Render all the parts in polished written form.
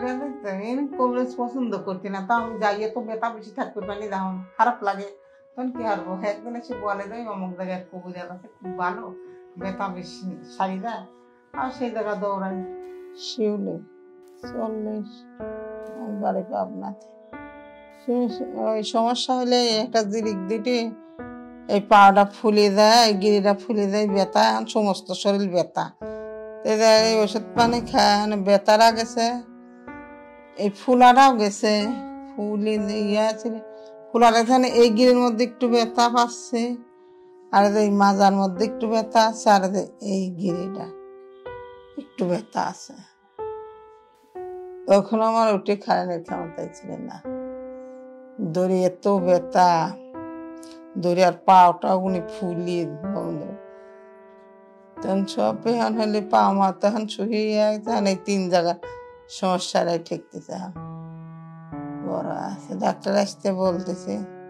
কবিরাজ পছন্দ করছি না, তা আমি যাইয়ে তো ব্যথা বেশি থাকতে পারি, তখন খারাপ লাগে, তখন কি হারবো। একদিন এসে বলে দেয় অমুক জায়গায় কবিরাজ আছে খুব ভালো, ব্যথা বেশি সারি দেয়, আর সেই জায়গা দৌড়াই। শিউলে 40 বাড়ি পাবনাতে। ওই সমস্যা হলে একটা জিরিক দিতে এই পাটা ফুলে যায়, গিরিটা ফুলে যায়, ব্যথা, সমস্ত শরীর ব্যথা। এই ওষুধ পানি খায় ব্যথারা গেছে, এই ফুলারাও গেছে, ফুলি ইয়ে আছে ফুলার এখানে এই গিরির মধ্যে একটু ব্যথা পাচ্ছে, আর এই মাজার মধ্যে একটু ব্যথা আছে, আর এই গিরিটা একটু ব্যথা আছে। তখন আমার উঠে খাড়ানোর ক্ষমতাই ছিল না, দড়ি এত ব্যথা, দড়ি আর পাওটা উনি ফুলিয়ে বন্ধ। তখন সব এখন হলে পাও মা তখন শুয়ে তখন এই 3 জায়গা সমস্যারাই ঠেকতেছে, বড় আছে। ডাক্তার আসতে বলতেছে,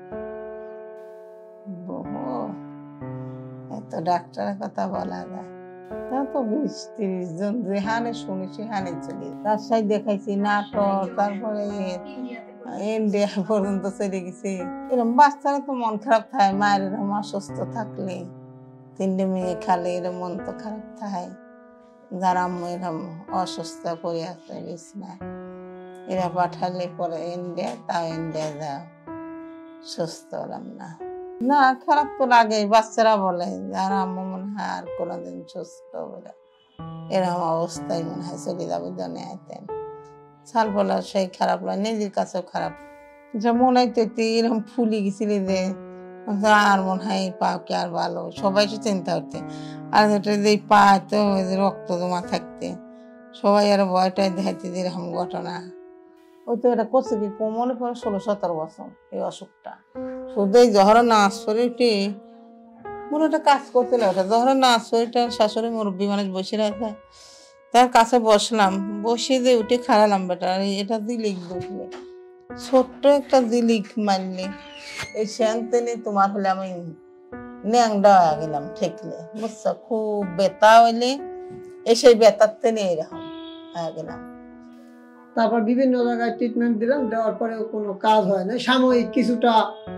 এত ডাক্তারের কথা বলা যায় তা তো 20-30 জন যেখানে শুনি সেখানে চলে। রাজশাহী দেখাইছি, নাটক, তারপরে ইন্ডিয়া পর্যন্ত চলে গেছি। এরকম বাচ্চারা তো মন খারাপ থাকে, মায়ের এরকম অসুস্থ থাকলে, 3টে মেয়ে খালে এরকম মন তো খারাপ থাকে। যারা এরকম অসুস্থ করে আসতে গেছি না, এরা পাঠালে পরে ইন্ডিয়া, তাও ইন্ডিয়া যাও, সুস্থ হলাম না। না খারাপ তো লাগে, বাচ্চারা বলে আর আম্মু মনে হয় আর কোনোদিন সুস্থ বলে এরকম অবস্থায় মনে হয় চলে যাবো দুনিয়া আইতেন। সাল বলা সেই খারাপ লাগে, নিজের কাছেও খারাপ। যা মনে হইতে এরকম ফুলি গেছিলি যে আর মনে হয় পা কি আর ভালো, সবাই তো চিন্তা করতে। আর যেটা যে পা তো রক্ত জমা থাকতে সবাই আর ভয়টাই দেখাইতে যে এরকম ঘটনা। ওই তো এটা করছে কি মনে পড়ে 16-17 বছর এই অসুখটা। শুধু এই জহর নাচ শরীরটি মনে একটা কাজ করতে লাগে, জহর নাচ শরীরটা শাশুড়ি মুরব্বী মানুষ বসে রাখে, তার কাছে বসলাম, বসে যে উঠে খাড়ালাম, বেটা এটা দিলিক বসলে ছোট্ট একটা দিলিক মারলে এই শ্যান্তেনে তোমার হলে আমি ন্যাংডা হয়ে গেলাম ঠেকলে, বুঝছো? খুব ব্যথা হইলে সেই ব্যথার টেনে এরকম হয়ে গেলাম। তারপর বিভিন্ন জায়গায় ট্রিটমেন্ট দিলাম, দেওয়ার পরেও কোনো কাজ হয় না, সাময়িক কিছুটা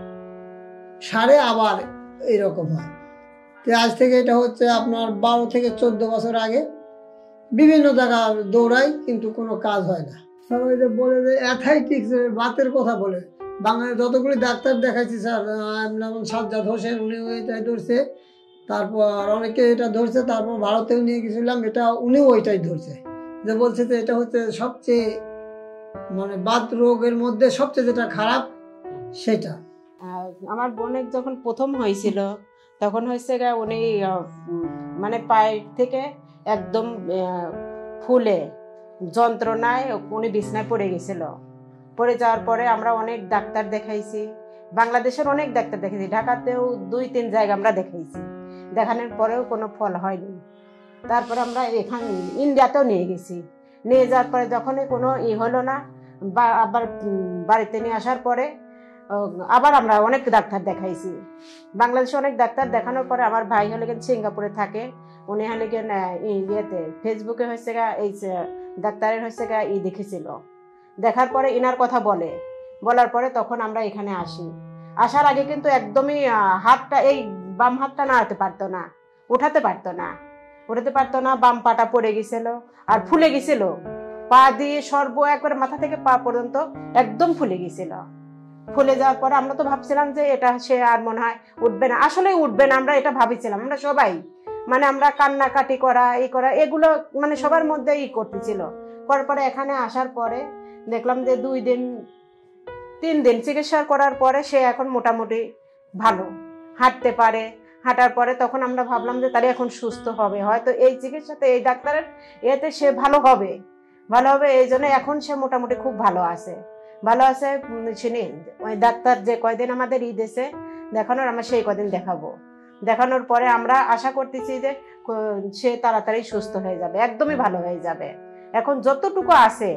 সারে আবার এইরকম হয়। তো আজ থেকে এটা হচ্ছে আপনার 12 থেকে 14 বছর আগে। বিভিন্ন জায়গা দৌড়াই কিন্তু কোনো কাজ হয় না। সবাই যে বলে যে অ্যাথাইটিক্স বাতের কথা বলে, বাংলায় যতগুলি ডাক্তার দেখাইছি স্যার, যেমন সাজ্জাদ হোসেন উনি ওইটাই ধরছে, তারপর অনেকে এটা ধরছে, তারপর ভারতেও নিয়ে গেছিলাম, এটা উনিও ওইটাই ধরছে, যে বলছে যে এটা হচ্ছে সবচেয়ে মানে বাত রোগের মধ্যে সবচেয়ে যেটা খারাপ সেটা। আমার বোনের যখন প্রথম হয়েছিল তখন হয়েছে উনি মানে পায়ের থেকে একদম ফুলে যন্ত্রণায় উনি বিছনায় পড়ে গেছিল। পড়ে যাওয়ার পরে আমরা অনেক ডাক্তার দেখাইছি, বাংলাদেশের অনেক ডাক্তার দেখাইছি, ঢাকাতেও 2-3 জায়গা আমরা দেখাইছি, দেখানোর পরেও কোনো ফল হয়নি। তারপরে আমরা এখানে ইন্ডিয়াতেও নিয়ে গেছি, নিয়ে যাওয়ার পরে যখনই কোনো হলো না, বা আবার বাড়িতে নিয়ে আসার পরে আবার আমরা অনেক ডাক্তার দেখাইছি, বাংলাদেশে অনেক ডাক্তার দেখানোর পরে আমার ভাই হলে গেন সিঙ্গাপুরে থাকে, উনি হলে গেন ইয়েতে ফেসবুকে হয়েছে এই ডাক্তারের হয়েছে দেখেছিল, দেখার পরে ইনার কথা বলার পরে তখন আমরা এখানে আসি। আসার আগে কিন্তু একদমই হাতটা, এই বাম হাতটা নাড়াতে পারতো না, উঠাতে পারতো না, বাম পাটা পড়ে গেছিল আর ফুলে গেছিল, পা দিয়ে একবার মাথা থেকে পা পর্যন্ত একদম ফুলে গেছিল। ফুলে যাওয়ার পরে আমরা তো ভাবছিলাম যে এটা সে আর মনে হয় উঠবে না, আসলে উঠবে না, আমরা এটা ভাবছিলাম, আমরা সবাই মানে আমরা কান্নাকাটি করা এগুলো মানে সবার মধ্যে করতেছিল। করার পরে এখানে আসার পরে দেখলাম যে 2-3 দিন চিকিৎসা করার পরে সে এখন মোটামুটি ভালো, হাঁটতে পারে। হাঁটার পরে তখন আমরা ভাবলাম যে তারা এখন সুস্থ হবে, হয়তো এই চিকিৎসাতে এই ডাক্তারের এতে সে ভালো হবে, এই জন্য এখন সে মোটামুটি খুব ভালো আছে। শুনি ওই ডাক্তার যে কয়দিন আমাদের এসে দেখানোর, আমরা সেই কয়দিন দেখানোর পরে আমরা আশা করতেছি যে সে তাড়াতাড়ি সুস্থ হয়ে যাবে, একদমই ভালো হয়ে যাবে। এখন যতটুকু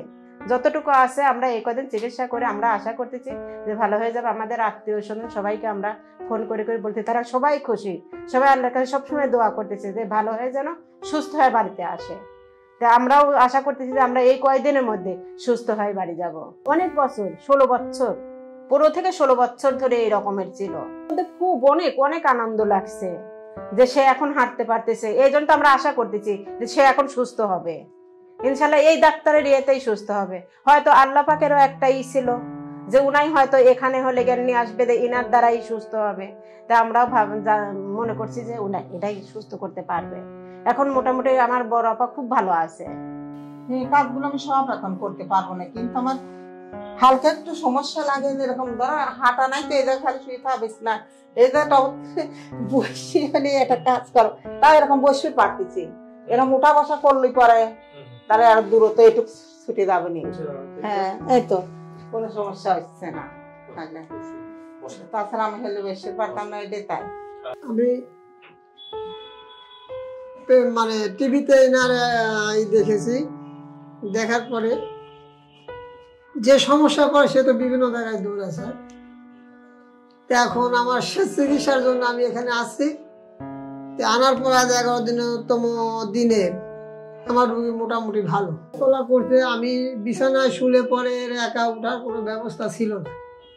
আছে আমরা এই কদিন চিকিৎসা করে আমরা আশা করতেছি যে ভালো হয়ে যাবে। আমাদের আত্মীয় স্বজন সবাইকে আমরা ফোন করে বলতে, তারা সবাই খুশি, সবাই আল্লাহর কাছে সবসময় দোয়া করতেছে যে ভালো হয়ে যেন সুস্থ হয়ে বাড়িতে আসে। তা আমরাও আশা করতেছি যে আমরা এই কয়েকদিনের মধ্যে সুস্থ হয়ে বাড়ি যাব। অনেক বছর, 16 বছর, 15 থেকে 16 বছর ধরে এই রকমের ছিল। খুব অনেক অনেক আনন্দ লাগছে যে সে এখন হাঁটতে পারতেছে। এই জন্য তো আমরা আশা করতেছি যে সে এখন সুস্থ হবে, ইনশাল্লাহ এই ডাক্তারের ইয়েতেই সুস্থ হবে। হয়তো আল্লাহ পাকেরও একটাই ছিল যে উনাই হয়তো এখানে হলে জ্ঞান নিয়ে আসবে, ইনার দ্বারাই সুস্থ হবে। তা আমরাও মনে করছি যে উনাই এটাই সুস্থ করতে পারবে। এখন মোটামুটি আমার বড় আপা খুব ভালো আছে। এই কাজগুলো আমি সব এখন করতে পারবো না, কিন্তু আমার হালকা একটু সমস্যা লাগে, যেরকম ধরো হাঁটা নাই তো এই জায়গায় খালি শুয়ে থাকবিস না, এই জায়গাটা বসে মানে একটা কাজ করো, তাই এরকম বসে পারতেছি। এরকম উঠা বসা করলেই পরে তাহলে আর দূরত্ব একটু ছুটে যাবে নি। হ্যাঁ, এই তো কোনো সমস্যা হচ্ছে না। তাছাড়া আমি হেলে বেশি পারতাম না, এটাই তাই। আমি মানে টিভিতে দেখেছি, দেখার পরে যে সমস্যা করে সে তো বিভিন্ন জায়গায় দূর আছে। এখন আমার চিকিৎসার জন্য আমি এখানে আসছি। আনার পর আজ 11 দিনতম দিনে আমার রোগী মোটামুটি ভালো চলা করছে। আমি বিছানায় শুলে পরে একা উঠার কোনো ব্যবস্থা ছিল না,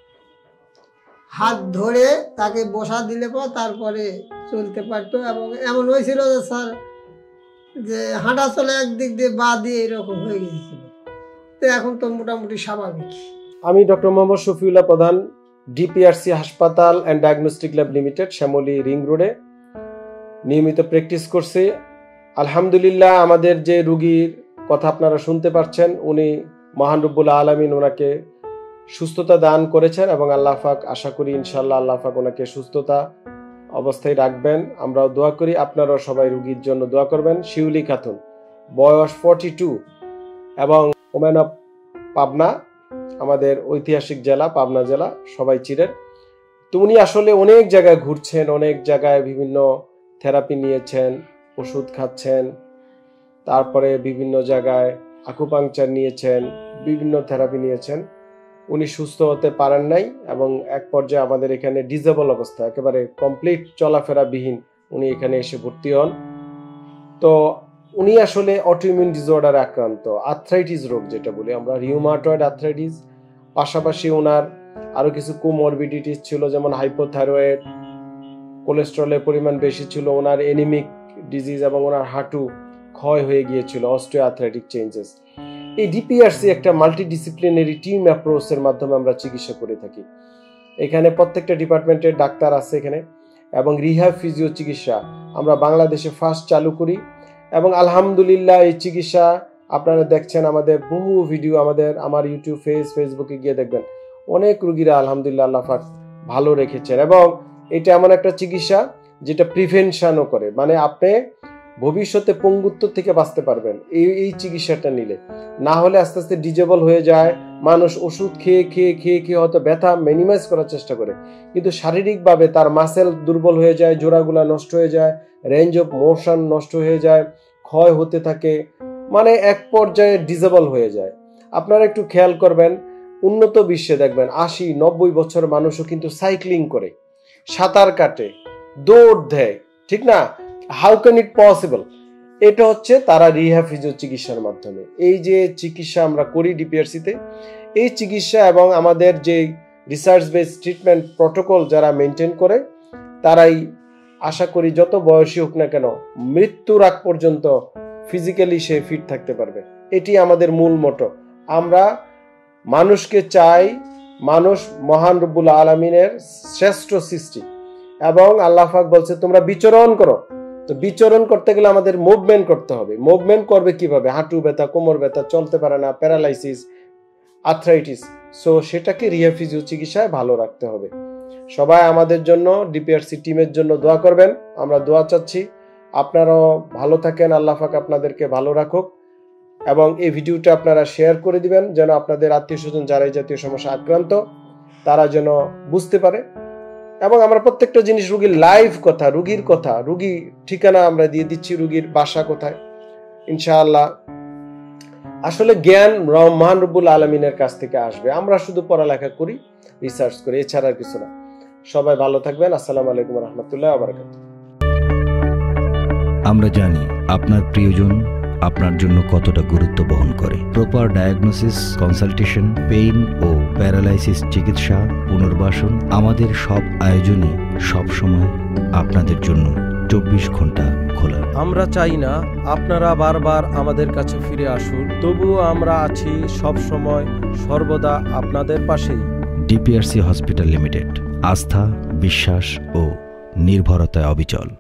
হাত ধরে তাকে বসা দিলে পর তারপরে চলতে পারতো। এবং এমন হয়েছিল যে স্যার যে হাঁটা চলে একদিক দিয়ে বা দিয়ে এরকম হয়ে গিয়েছিল। তো এখন তো মোটামুটি স্বাভাবিক। আমি ডক্টর মোহাম্মদ শফিউল্লাহ প্রধান, ডিপিআরসি হাসপাতাল and diagnostic lab limited, Shyamoli ring রোডে নিয়মিত প্র্যাকটিস করছি। আলহামদুলিল্লাহ, আমাদের যে রুগীর কথা আপনারা শুনতে পাচ্ছেন, উনি মহান রব্বুল আলামিন ওনাকে সুস্থতা দান করেছেন এবং আল্লাহ পাক আশা করি ইনশাআল্লাহ আল্লাহ পাক ওনাকে সুস্থতা অবস্থায় রাখবেন। আমরাও দোয়া করি, আপনারাও সবাই রুগীর জন্য দোয়া করবেন। শিউলি খাতুন, বয়স 42 এবং ওমেন অফ পাবনা, আমাদের ঐতিহাসিক জেলা পাবনা জেলা, সবাই চিনেন। তো উনি আসলে অনেক জায়গায় ঘুরছেন, অনেক জায়গায় বিভিন্ন থেরাপি নিয়েছেন, ওষুধ খাচ্ছেন, তারপরে বিভিন্ন জায়গায় আকুপাংচার নিয়েছেন, বিভিন্ন থেরাপি নিয়েছেন। উনি সুস্থ হতে পারেন নাই এবং এক পর্যায়ে আমাদের এখানে ডিসেবল অবস্থা, একেবারে কমপ্লিট চলাফেরাবিহীন উনি এখানে এসে ভর্তি হন। তো উনি আসলে অটোইমিউন ডিসঅর্ডারে আক্রান্ত, আর্থ্রাইটিস রোগ যেটা বলি আমরা, রিউমাটয়েড আর্থ্রাইটিস। পাশাপাশি ওনার আরো কিছু কোমরবিডিটিস ছিল, যেমন হাইপোথাইরয়েড, কোলেস্টেরলের পরিমাণ বেশি ছিল, ওনার এনিমিক ডিজিজ এবং ওনার হাঁটু ক্ষয় হয়ে গিয়েছিল, অস্টিওআর্থ্রাইটিক চেঞ্জেস। এই ডিপিআরসি একটা মাল্টিডিসিপ্লিনারি টিম অ্যাপ্রোচের মাধ্যমে আমরা চিকিৎসা করে থাকি। এখানে প্রত্যেকটা ডিপার্টমেন্টের ডাক্তার আছে এখানে, এবং রিহ্যাব ফিজিও চিকিৎসা আমরা বাংলাদেশে ফার্স্ট চালু করি। এবং আলহামদুলিল্লাহ এই চিকিৎসা আপনারা দেখছেন, আমাদের বহু ভিডিও আমার ইউটিউব ফেসবুকে গিয়ে দেখবেন, অনেক রুগীরা আলহামদুলিল্লাহ আল্লাহ পাক ভালো রেখেছেন। এবং এটা এমন একটা চিকিৎসা যেটা প্রিভেনশনও করে, মানে আপনি ভবিষ্যতে পঙ্গুত্ব থেকে বাঁচতে পারবেন এই চিকিৎসাটা নিলে। না হলে আস্তে আস্তে ডিজেবল হয়ে যায়, মানুষ ওষুধ খেয়ে খেয়ে খেয়ে খেয়ে হয়তো ব্যথা মিনিমাইজ করার চেষ্টা করে, কিন্তু শারীরিকভাবে তার মাসেল দুর্বল হয়ে যায়, জোড়াগুলা নষ্ট হয়ে যায়, রেঞ্জ অফ মোশন নষ্ট হয়ে যায়, ক্ষয় হতে থাকে, মানে এক পর্যায়ে ডিজেবল হয়ে যায়। আপনারা একটু খেয়াল করবেন, উন্নত বিশ্বে দেখবেন 80-90 বছর মানুষও কিন্তু সাইক্লিং করে, সাঁতার কাটে, দৌড় দেয়, ঠিক না? How can it possible? এটা হচ্ছে তারা রিহ্যাব ফিজিও চিকিৎসার মাধ্যমে। এই যে চিকিৎসা আমরা করি ডিপিআরসিতে, এই চিকিৎসা এবং আমাদের যে রিসার্চ বেস ট্রিটমেন্ট প্রটোকল যারা মেনটেন করে, তারাই আশা করি যত বয়সী হোক না কেন মৃত্যুর আগ পর্যন্ত ফিজিক্যালি সে ফিট থাকতে পারবে। এটি আমাদের মূল মোটো। আমরা মানুষকে চাই, মানুষ মহান রব্বুল আলামিনের শ্রেষ্ঠ সৃষ্টি, এবং আল্লাহ পাক বলছে তোমরা বিচরণ করো। তো বিচরণ করতে গেলে আমাদের মুভমেন্ট করতে হবে। মুভমেন্ট করবে কিভাবে? হাঁটু ব্যথা, কোমর ব্যথা, চলতে পারে না, প্যারালাইসিস, আর্থ্রাইটিস, সো সেটাকে রিহ্যাব ফিজিও চিকিৎসায় ভালো রাখতে হবে। সবাই আমাদের জন্য, ডিপিআরসি টিমের জন্য দোয়া করবেন, আমরা দোয়া চাচ্ছি। আপনারাও ভালো থাকেন, আল্লাহ পাক আপনাদেরকে ভালো রাখুক। এবং এই ভিডিওটা আপনারা শেয়ার করে দিবেন, যেন আপনাদের আত্মীয় স্বজন যারা এই জাতীয় সমস্যা আক্রান্ত তারা যেন বুঝতে পারে। এবং আমরা প্রত্যেকটা জিনিস রুগীর লাইভ কথা, রুগীর কথা, রুগী ঠিকানা আমরা দিয়ে দিচ্ছি, রুগীর বাসা কোথায়। ইনশাআল্লাহ আসলে জ্ঞান মহান রব্বুল আলামিনের কাছ থেকে আসবে। আমরা শুধু পড়ালেখা করি, রিসার্চ করি, এছাড়া আর কিছু না। সবাই ভালো থাকবেন। আসসালামু আলাইকুম ওয়া রাহমাতুল্লাহি ওয়া বারাকাতুহু। আমরা জানি আপনার প্রিয়জন আপনার জন্য কতটা গুরুত্ব বহন করে। প্রপার ডায়াগনোসিস, কনসালটেশন, পেইন ও প্যারালাইসিস চিকিৎসা, পুনর্বাসন, আমাদের সব আয়োজনই সবসময় আপনাদের জন্য 24 ঘন্টা খোলা। আমরা চাই না আপনারা বারবার আমাদের কাছে ফিরে আসুন, তবুও আমরা আছি সব সময় সর্বদা আপনাদের পাশেই। ডিপিআরসি হসপিটাল লিমিটেড, আস্থা, বিশ্বাস ও নির্ভরতায় অবিচল।